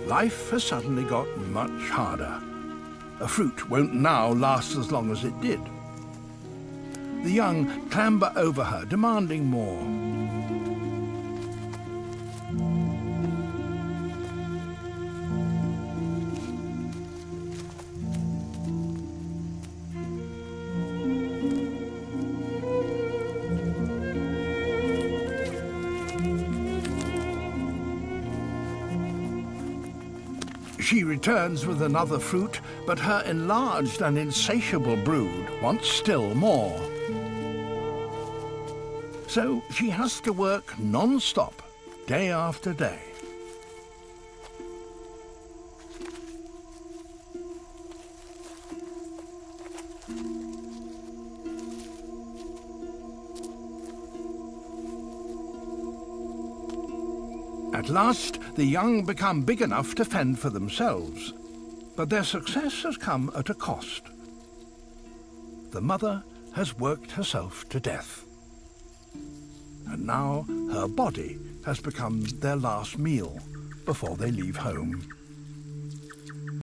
life has suddenly got much harder. A fruit won't now last as long as it did. The young clamber over her, demanding more. She returns with another fruit, but her enlarged and insatiable brood wants still more. So she has to work non-stop, day after day. At last, the young become big enough to fend for themselves, but their success has come at a cost. The mother has worked herself to death, and now her body has become their last meal before they leave home.